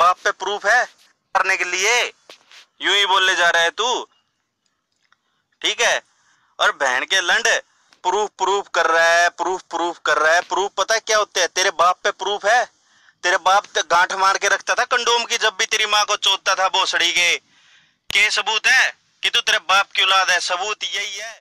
बाप पे प्रूफ है करने के लिए? यूं ही बोलने जा रहा है तू, ठीक है? और बहन के लंड प्रूफ प्रूफ कर रहा है, प्रूफ प्रूफ कर रहा है। प्रूफ पता है क्या होते हैं? तेरे बाप पे प्रूफ है? तेरे बाप तो गांठ मार के रखता था कंडोम की जब भी तेरी माँ को चोदता था भोसड़ी के सबूत है कि तू तेरे बाप की औलाद है? सबूत यही है।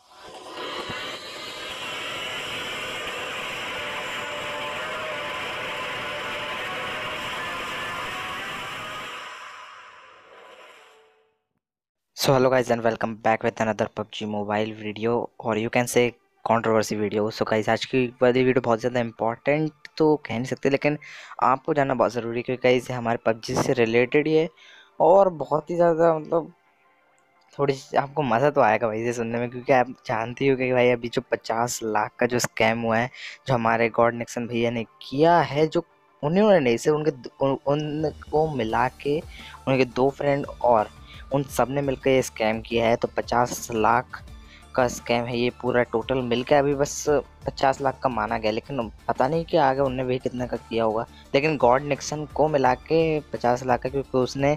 So hello guys and welcome back with another PUBG mobile video और you can say controversy video। So guys आज की वाली वीडियो बहुत ज़्यादा इंपॉर्टेंट तो कह नहीं सकते, लेकिन आपको जानना बहुत ज़रूरी है क्योंकि गाइस हमारे PUBG से रिलेटेड ही है और बहुत ही ज़्यादा मतलब थोड़ी सी आपको मज़ा तो आएगा भाई इसे सुनने में, क्योंकि आप जानते हो कि भाई अभी जो 50 लाख का जो स्कैम हुआ है जो हमारे गॉडनिक्सन भैया ने किया है, जो उन्होंने नहीं सिर्फ उनको मिला के उनके 2 फ्रेंड और उन सब ने मिलकर ये स्कैम किया है। तो 50 लाख का स्कैम है ये पूरा टोटल मिलकर। अभी बस 50 लाख का माना गया, लेकिन पता नहीं कि आगे उनने भी कितने का किया होगा। लेकिन गॉडनिक्सन को मिला के 50 लाख का, क्योंकि उसने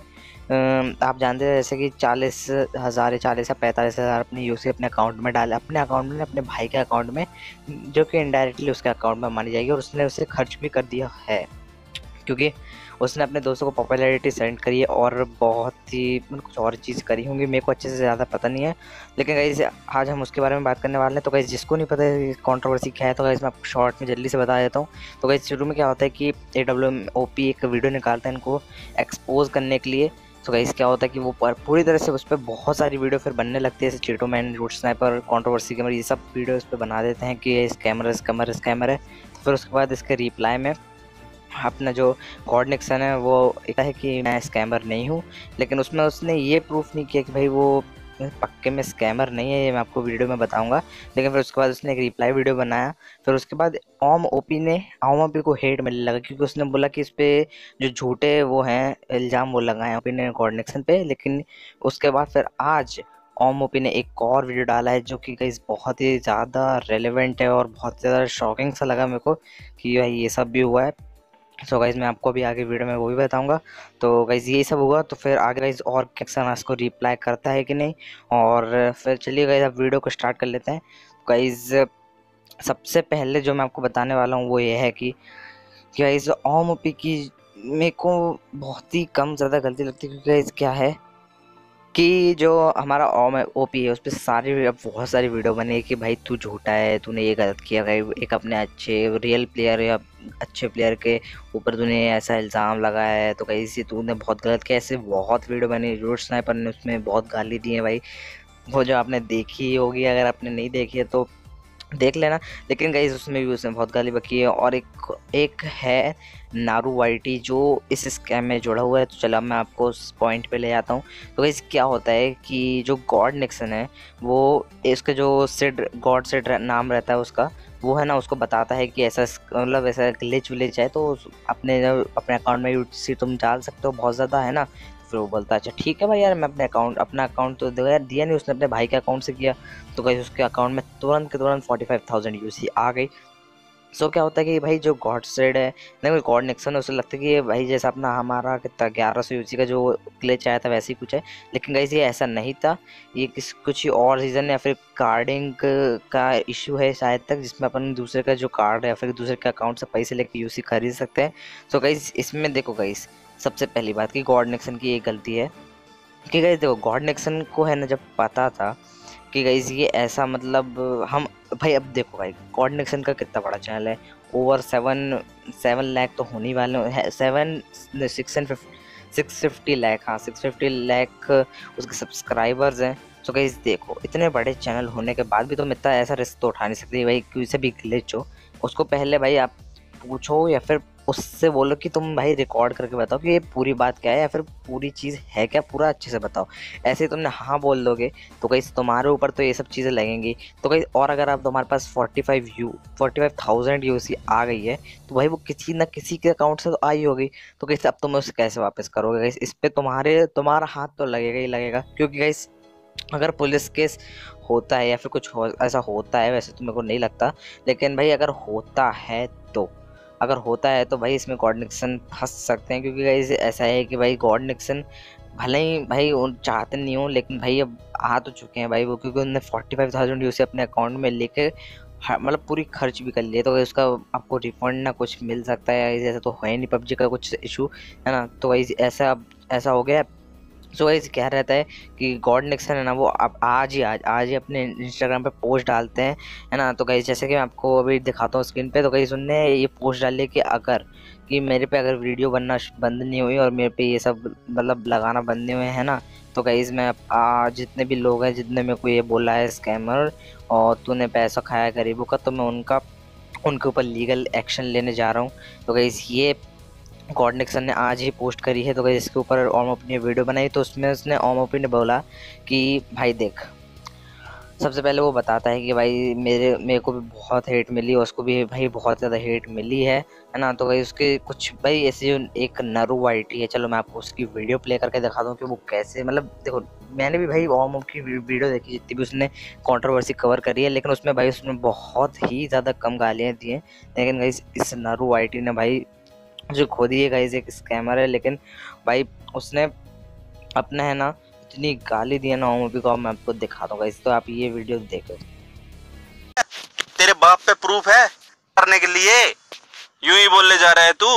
आप जानते हैं जैसे कि 40,000 या 40 या 45,000 अपनी यूसी अपने अकाउंट में डाले, अपने अकाउंट में, अपने भाई के अकाउंट में, जो कि इनडायरेक्टली उसके अकाउंट में मानी जाएगी। और उसने उसे खर्च भी कर दिया है क्योंकि उसने अपने दोस्तों को पॉपुलैरिटी सेंड करी है और बहुत ही कुछ और चीज़ करी होंगी, मेरे को अच्छे से ज़्यादा पता नहीं है। लेकिन गाइस आज हम उसके बारे में बात करने वाले हैं। तो गाइस जिसको नहीं पता है कंट्रोवर्सी क्या है, तो गाइस मैं आपको शॉर्ट में जल्दी से बता देता हूँ। तो गाइस शुरू में क्या होता है कि AWMOP एक वीडियो निकालता है इनको एक्सपोज करने के लिए। तो गाइस क्या होता है कि वो पूरी तरह से उस पर बहुत सारी वीडियो फिर बनने लगती है, जैसे Cheeto man, root sniper, controversy कैमर, ये सब वीडियो इस पर बना देते हैं कि ये स्कैमर है। तो फिर उसके बाद इसके रिप्लाई में अपना जो गॉडनिक्सन है वो कहता है कि मैं स्कैमर नहीं हूँ, लेकिन उसमें उसने ये प्रूफ नहीं किया कि भाई वो पक्के में स्कैमर नहीं है। ये मैं आपको वीडियो में बताऊंगा। लेकिन फिर उसके बाद उसने एक रिप्लाई वीडियो बनाया। फिर उसके बाद ओम ओपी को हेट मिलने लगा, क्योंकि उसने बोला कि इस पर जो झूठे वो हैं इल्ज़ाम वो लगाए ओपी ने गॉडनिक्सन पे। लेकिन उसके बाद फिर आज ओम ओपी ने एक और वीडियो डाला है जो कि गाइस बहुत ही ज़्यादा रेलेवेंट है और बहुत ज़्यादा शॉकिंग सा लगा मेरे को कि भाई ये सब भी हुआ है। सो गाइज़ मैं आपको भी आगे वीडियो में वो भी बताऊंगा। तो गाइज़ यही सब हुआ, तो फिर आगे गाइज़ और गॉडनिक्सन को रिप्लाई करता है कि नहीं, और फिर चलिए गाइज़ अब वीडियो को स्टार्ट कर लेते हैं। गाइज़ सबसे पहले जो मैं आपको बताने वाला हूँ वो ये है कि गाइज़ ओमओपी की मेरे को बहुत ही कम ज़्यादा गलती लगती है, क्योंकि गाइज़ क्या है कि जो हमारा ओपी है उस पर बहुत सारी वीडियो बनी कि भाई तू झूठा है, तूने ये गलत किया। भाई एक अपने अच्छे रियल प्लेयर या अच्छे प्लेयर के ऊपर तूने ऐसा इल्ज़ाम लगाया है, तो कहीं से तूने बहुत गलत किया। ऐसे बहुत वीडियो बनी, रूट स्नाइपर ने उसमें बहुत गाली दी है भाई, वो जो आपने देखी होगी, अगर आपने नहीं देखी है तो देख लेना। लेकिन गाइस उसमें भी उसने बहुत गाली बकी है। और एक है नारू वाईटी जो इस स्कैम में जुड़ा हुआ है। तो चलो मैं आपको उस पॉइंट पे ले जाता हूँ। तो गाइस क्या होता है कि जो गॉडनिक्सन है वो इसका जो गॉड सिड नाम रहता है उसका, वो है ना, उसको बताता है कि ऐसा मतलब ऐसा ग्लिच विलेज है, तो अपने अकाउंट में यूसी तुम डाल सकते हो, बहुत ज़्यादा है ना। फिर वो बोलता है अच्छा ठीक है भाई यार, मैं अपना अकाउंट तो दिया नहीं, उसने अपने भाई के अकाउंट से किया। तो गाइस उसके अकाउंट में तुरंत के तुरंत 45,000 यूसी आ गई। सो क्या होता है कि भाई जो गॉड सेड है नहीं, गॉडनिक्सन है, उसे लगता है कि ये भाई जैसा अपना हमारा कितना 1100 यूसी का जो ग्लिच आया था वैसे ही कुछ है। लेकिन गाइस ये ऐसा नहीं था, ये कुछ ही और रीज़न या फिर कार्डिंग का इशू है शायद तक, जिसमें अपन दूसरे का जो कार्ड है या फिर दूसरे के अकाउंट से पैसे लेके यूसी खरीद सकते हैं। सो गाइस इसमें देखो गाइस, सबसे पहली बात कि गॉडनिक्सन की एक गलती है कि गाइस देखो गॉडनिक्सन को है ना जब पता था कि गाइस ये ऐसा मतलब हम भाई, अब देखो भाई गॉडनिक्सन का कितना बड़ा चैनल है, ओवर 7 लाख तो होने वाले हैं, 650 लाख, हाँ 650 लाख उसके सब्सक्राइबर्स हैं। तो गाइस देखो इतने बड़े चैनल होने के बाद भी तुम इतना ऐसा रिस्क तो उठा नहीं सकते भाई, किसी भी ग्लिच हो उसको पहले भाई आप पूछो या फिर उससे बोलो कि तुम भाई रिकॉर्ड करके बताओ कि ये पूरी बात क्या है या फिर पूरी चीज़ है क्या, पूरा अच्छे से बताओ। ऐसे ही तुमने हाँ बोल दोगे तो कहीं तुम्हारे ऊपर तो ये सब चीज़ें लगेंगी। तो कहीं और अगर आप तुम्हारे पास 45,000 यूसी आ गई है, तो भाई वो किसी ना किसी के अकाउंट से तो आई होगी। तो कैसे अब तुम उसे कैसे वापस करोगे गाइस, इस पर तुम्हारा हाथ तो लगेगा ही लगेगा। क्योंकि गाइस अगर पुलिस केस होता है या फिर कुछ ऐसा होता है, वैसे तो मेरे को नहीं लगता, लेकिन भाई अगर होता है तो अगर होता है तो भाई इसमें गॉडनिक्सन फंस सकते हैं, क्योंकि गाइस ऐसा है कि भाई गॉडनिक्सन भले ही भाई उन चाहते नहीं हो, लेकिन भाई अब आ तो चुके हैं भाई वो, क्योंकि उन्होंने 45,000 उसे अपने अकाउंट में लेके मतलब पूरी खर्च भी कर लिए, तो उसका आपको रिफंड ना कुछ मिल सकता है, ऐसा तो है नहीं पबजी का कुछ इशू, है ना। तो भाई ऐसा हो गया। सो गाइस क्या रहता है कि गॉड निक्सन है ना, वो आप आज ही अपने इंस्टाग्राम पे पोस्ट डालते हैं, है ना। तो गाइस जैसे कि मैं आपको अभी दिखाता हूँ स्क्रीन पे, तो गाइस उनने ये पोस्ट डाली कि अगर कि मेरे पे अगर वीडियो बनना बंद नहीं हुई और मेरे पे ये सब मतलब लगाना बंद नहीं हुए, है ना, तो गाइस मैं जितने भी लोग हैं जितने मेरे को ये बोला है स्कैमर और तूने पैसा खाया गरीबों का, तो मैं उनके ऊपर लीगल एक्शन लेने जा रहा हूँ। तो गाइस ये गॉडनिक्सन ने आज ही पोस्ट करी है। तो गाइस इसके ऊपर ओमओपी ने वीडियो बनाई, तो उसमें उसने ओमओपी ने बोला कि भाई देख, सबसे पहले वो बताता है कि भाई मेरे को भी बहुत हेट मिली और उसको भी भाई बहुत ज़्यादा हेट मिली है ना। तो भाई उसके कुछ भाई ऐसे एक नरू वाइटी है, चलो मैं आपको उसकी वीडियो प्ले करके दिखा दूँ कि वो कैसे, मतलब देखो मैंने भी भाई ओम की वीडियो देखी जितनी भी उसने कंट्रोवर्सी कवर करी है, लेकिन उसमें भाई उसने बहुत ही ज़्यादा कम गालियाँ दी हैं। लेकिन भाई इस नरू वाइटी ने भाई जो खुद ही गाइस एक स्कैमर है, लेकिन भाई उसने अपना है ना इतनी गाली दी है ना ओमओपी को, मैं आपको दिखाता हूँ गाइस, तो आप ये वीडियो देखो। तेरे बाप पे प्रूफ है करने के लिए यूं ही बोलने जा रहा है तू,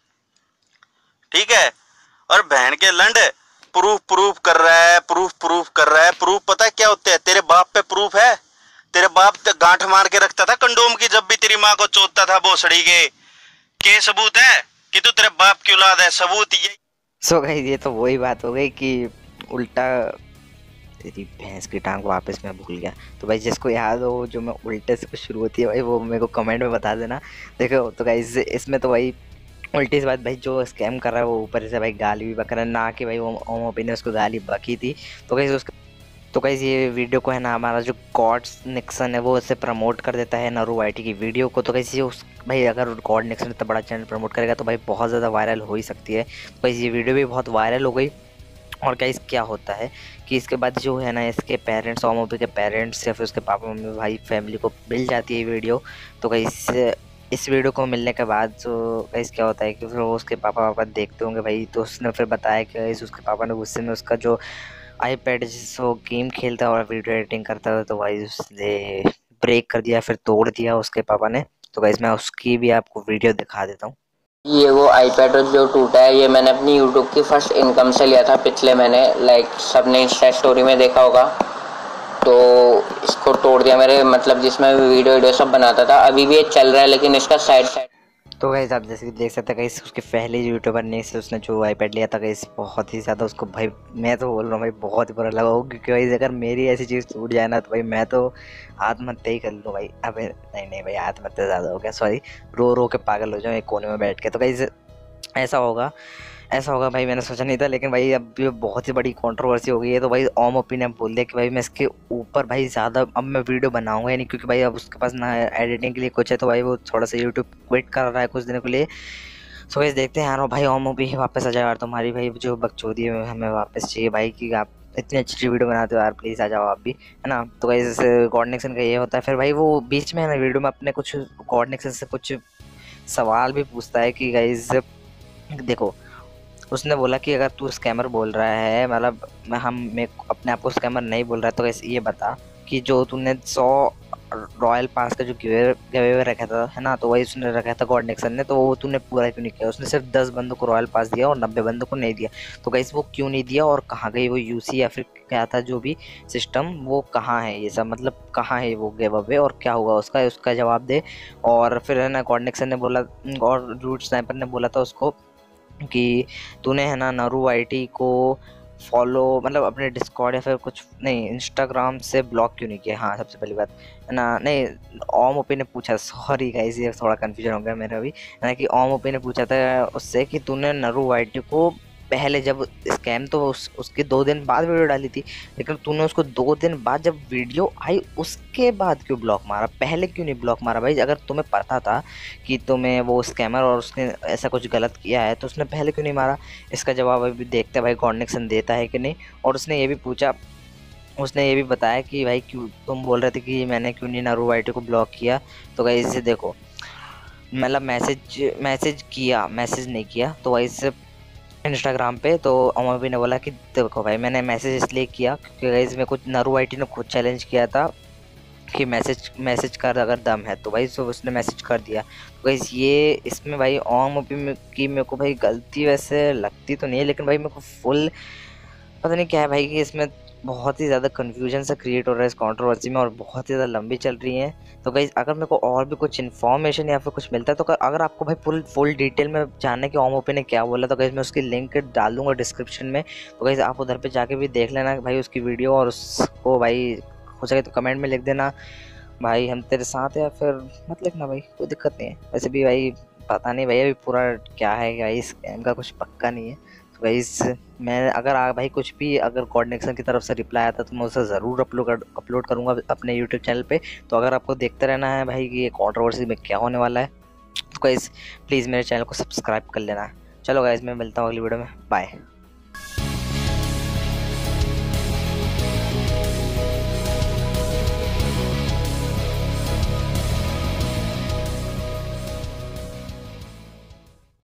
ठीक है। और बहन के लंड प्रूफ प्रूफ कर रहा है, प्रूफ प्रूफ कर रहा है। प्रूफ पता है क्या होते हैं? तेरे बाप पे प्रूफ है? तेरे बाप तो गांठ मार के रखता था कंडोम की जब भी तेरी माँ को चोदता था भोसड़ी के सबूत है कि तू तेरे बाप की औलाद है? सबूत ये। सो गाइस ये तो वही बात हो गई कि उल्टा तेरी भैंस की टांग वापस मैं भूल गया। तो भाई जिसको याद हो जो मैं उल्टे से शुरू होती है भाई वो मेरे को कमेंट में बता देना। देखो तो गाइस इसमें तो भाई उल्टी सी बात, भाई जो स्कैम कर रहा है वो ऊपर से भाई गाली भी बक रहा है, ना कि भाई वो ओमओपी ने उसको गाली बकी थी। तो गाइस ये वीडियो को है ना हमारा जो गॉडनिक्सन है वो इसे प्रमोट कर देता है नरू वाइटी की वीडियो को। तो गाइस ये उस भाई अगर गॉडनिक्सन इतना बड़ा चैनल प्रमोट करेगा तो भाई बहुत ज़्यादा वायरल हो ही सकती है। तो गाइस ये वीडियो भी बहुत वायरल हो गई। और गाइस क्या होता है कि इसके बाद जो है ना इसके पेरेंट्स, ओमओपी के पेरेंट्स या फिर उसके पापा मम्मी भाई फैमिली को मिल जाती है वीडियो। तो गाइस इस वीडियो को मिलने के बाद जो गाइस क्या होता है कि फिर वो उसके पापा देखते होंगे भाई, तो उसने फिर बताया कि गाइस उसके पापा ने गुस्से में उसका जो आईपैड जिससे वो गेम खेलता है और वीडियो एडिटिंग करता है, तो भाई उसने ब्रेक कर दिया, फिर तोड़ दिया उसके पापा ने। तो गाइस मैं उसकी भी आपको वीडियो दिखा देता हूँ। ये वो आईपैड जो टूटा है ये मैंने अपनी यूट्यूब की फर्स्ट इनकम से लिया था पिछले महीने, लाइक सबने इंस्टा स्टोरी में देखा होगा। तो इसको तोड़ दिया मेरे, मतलब जिसमें वीडियो सब बनाता था। अभी भी ये चल रहा है लेकिन इसका साइड तो गाइस आप जैसे कि देख सकते हैं गाइस उसके पहले यूट्यूबर ने से उसने जो आईपैड लिया था गाइस बहुत ही ज़्यादा उसको भाई, मैं तो बोल रहा हूँ भाई बहुत ही बुरा लगा होगा, क्योंकि गाइस अगर मेरी ऐसी चीज़ टूट जाए ना तो भाई मैं तो आत्महत्या ही कर लूँ भाई। अबे नहीं भाई आत्महत्या ज़्यादा हो गया, सॉरी, रो रो के पागल हो जाऊँ एक कोने में बैठ के। तो गाइस ऐसा होगा भाई मैंने सोचा नहीं था, लेकिन भाई अब ये बहुत ही बड़ी कंट्रोवर्सी हो गई है। तो भाई ओमओपी ने बोल दिया कि भाई मैं इसके ऊपर भाई ज़्यादा अब मैं वीडियो बनाऊंगा ही नहीं, क्योंकि भाई अब उसके पास ना एडिटिंग के लिए कुछ है, तो भाई वो थोड़ा सा यूट्यूब क्विट कर रहा है कुछ दिनों के लिए। सो गाइस देखते हैं यार भाई ओमओपी वापस आ जाओ यार, तुम्हारी भाई जो बकचोदी है हमें वापस चाहिए भाई, कि आप इतनी अच्छी वीडियो बनाते हो यार, प्लीज़ आ जाओ आप भी, है ना। तो गाइस गॉडनिक्सन का ये होता है, फिर भाई वो बीच में है ना वीडियो में अपने कुछ गॉडनिक्सन से कुछ सवाल भी पूछता है कि गाइस देखो, उसने बोला कि अगर तू स्कैमर बोल रहा है, मतलब मैं अपने आप को स्कैमर नहीं बोल रहा है, तो ऐसे ये बता कि जो तूने 100 रॉयल पास का जो गिवे रखा था, है ना, तो वही उसने रखा था गॉडनिक्सन ने, तो वो तूने पूरा क्यों नहीं किया? उसने सिर्फ 10 बंदों को रॉयल पास दिया और 90 बंदों को नहीं दिया। तो गाइस वो क्यों नहीं दिया और कहाँ गई वो यूसी या फिर क्या था जो भी सिस्टम, वो कहाँ है? ये सब मतलब कहाँ है वो गिव अवे और क्या हुआ उसका जवाब दे। और फिर है ना गॉडनिक्सन ने बोला और रूट स्नाइपर ने बोला था उसको कि तूने है ना नारू आईटी को फॉलो मतलब अपने डिस्कॉर्ड या फिर कुछ नहीं इंस्टाग्राम से ब्लॉक क्यों नहीं किया? हाँ सबसे पहली बात है ना, नहीं ओमओपी ने पूछा, सॉरी गाइस ये थोड़ा कन्फ्यूजन हो गया मेरा भी, है ना, कि ओमओपी ने पूछा था उससे कि तूने नारू आईटी को पहले जब स्कैम तो उसके 2 दिन बाद वीडियो डाली थी, लेकिन तूने उसको 2 दिन बाद जब वीडियो आई उसके बाद क्यों ब्लॉक मारा? पहले क्यों नहीं ब्लॉक मारा भाई? अगर तुम्हें पता था कि तुम्हें वो स्कैमर और उसने ऐसा कुछ गलत किया है तो उसने पहले क्यों नहीं मारा? इसका जवाब अभी देखते हैं भाई गॉडनिक्सन देता है कि नहीं। और उसने ये भी पूछा, उसने ये भी बताया कि भाई क्यों तुम बोल रहे थे कि मैंने क्यों नहीं नारू वाइटी को ब्लॉक किया। तो गाइस इसे देखो, मतलब मैसेज नहीं किया, तो वही से इंस्टाग्राम पे। तो अमर भी ने बोला कि देखो भाई मैंने मैसेज इसलिए किया क्योंकि गाइस मेरे को नरू वाइटी ने खुद चैलेंज किया था कि मैसेज कर अगर दम है, तो भाई सो उसने मैसेज कर दिया। तो गाइस ये इसमें भाई ओम अभी की मेरे को भाई गलती वैसे लगती तो नहीं है, लेकिन भाई मेरे को फुल पता नहीं क्या है भाई कि इसमें बहुत ही ज़्यादा कन्फ्यूजन सा क्रिएट हो रहा है इस कंट्रोवर्सी में, और बहुत ही ज़्यादा लंबी चल रही है। तो गाइस अगर मेरे को और भी कुछ इन्फॉर्मेशन या फिर कुछ मिलता है, तो अगर आपको भाई फुल डिटेल में जानना है कि ओम ओपी ने क्या बोला, तो गाइस मैं उसकी लिंक डाल दूंगा डिस्क्रिप्शन में। तो गाइस आप उधर पे जाके भी देख लेना भाई उसकी वीडियो, और उसको भाई हो सके तो कमेंट में लिख देना भाई हम तेरे साथ है, या फिर मत लिखना भाई, कोई दिक्कत नहीं है। वैसे भी भाई पता नहीं भाई अभी पूरा क्या है भाई, स्कैम का कुछ पक्का नहीं है। तो भाई मैं अगर भाई कुछ भी अगर गॉडनिक्सन की तरफ से रिप्लाई आता तो मैं उसे ज़रूर अपलोड करूँगा अपने यूट्यूब चैनल पे। तो अगर आपको देखते रहना है भाई कि ये कंट्रोवर्सी में क्या होने वाला है, तो गाइस प्लीज़ मेरे चैनल को सब्सक्राइब कर लेना। चलो गाइस मैं मिलता हूँ अगली वीडियो में, बाय।